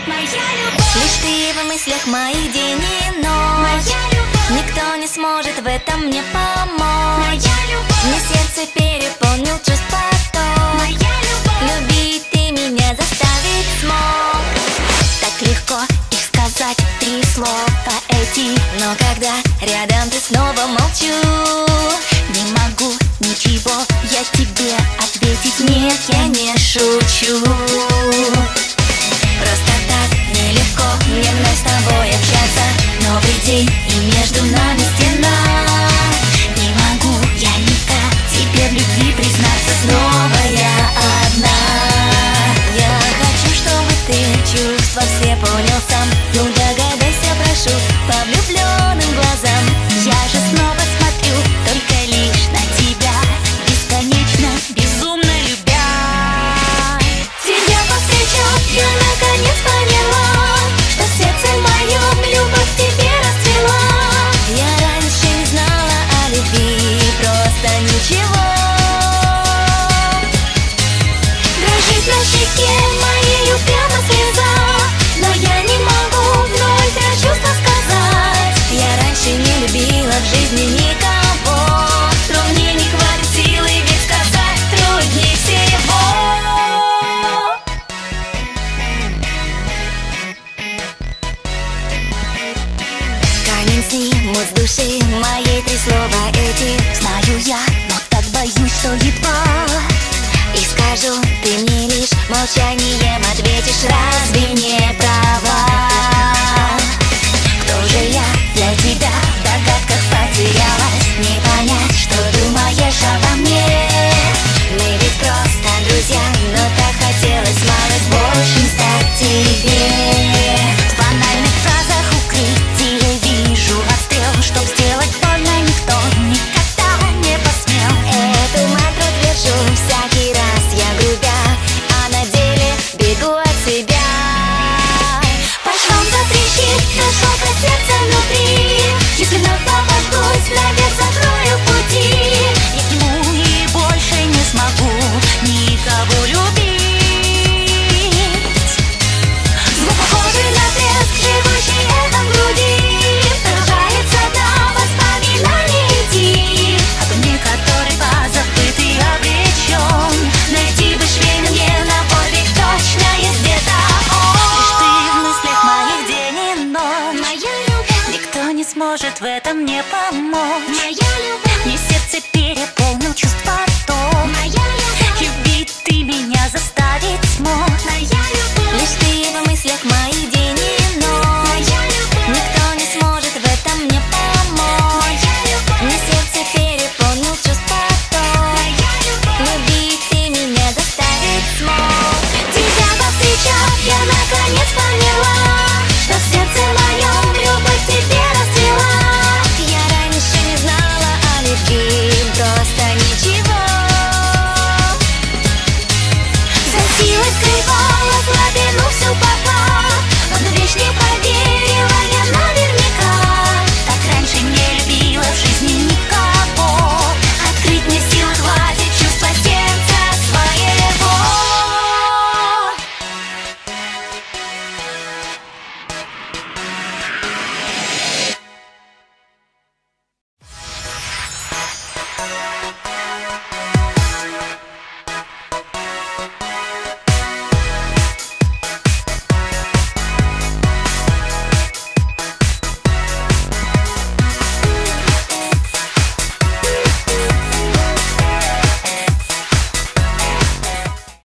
Моя любовь. Лишь ты в мыслях моих день и ночь. Моя любовь. Никто не сможет в этом мне помочь. Моя любовь. Мне сердце переполнил чувств поток. Моя любовь. Любить ты меня заставить смог. Так легко их сказать, 3 слова эти. Но когда рядом ты снова молчу, не могу ничего я тебе ответить. Нет, я не шучу. Просто так нелегко мне вновь с тобой общаться. Новый день и между нами стена. Не могу я никак тебе в любви признаться. Снова я одна. Я хочу, чтобы ты чувства все понял сам. Ну догадайся, прошу, по влюбленным глазам. Я же снова смотрю только лишь на тебя, бесконечно, безумно любя. Тебя повстречав, я наконец поняла, что в сердце моем любовь к тебе расцвела. Я раньше не знала о любви, просто ничего. Дрожит на щеке моей упрямо слеза, но я не могу вновь про чувства сказать. Я раньше не любила в жизни никого, но мне не хватит силы, ведь сказать труднее всего. Камень снимут с души моей 3 слова эти. Знаю я, но так боюсь, что едва и скажу, ты мне лишь молчанием ответишь. Разве не права? Кто же я для тебя? В догадках потерялась. Не понять, что думаешь обо мне. Мы ведь просто друзья, но так хотелось малость больше стать тебе. В банальных фразах укрытие вижу обстрел. Чтоб сделать больно, никто никогда не посмел. Эту мантру твержу всякий раз я грубя, а на деле бегу от себя. По швам затрещит нашего сердца внутри. Если вновь попадусь, навек закрою пути. Я к нему и больше не смогу никого любить. Звук похожий на треск, живущий эхом в груди. Продолжает со дна воспоминаний идти обо мне, который позабыт и обречен. Найти бы швейный мне на подвиг точно есть где-то он. Лишь ты в мыслях моих день и ночь. Моя любовь. Никто не сможет в этом мне помочь. Моя любовь. Мне сердце переполнил чувств поток. Моя любовь. Любить ты меня заставить смог.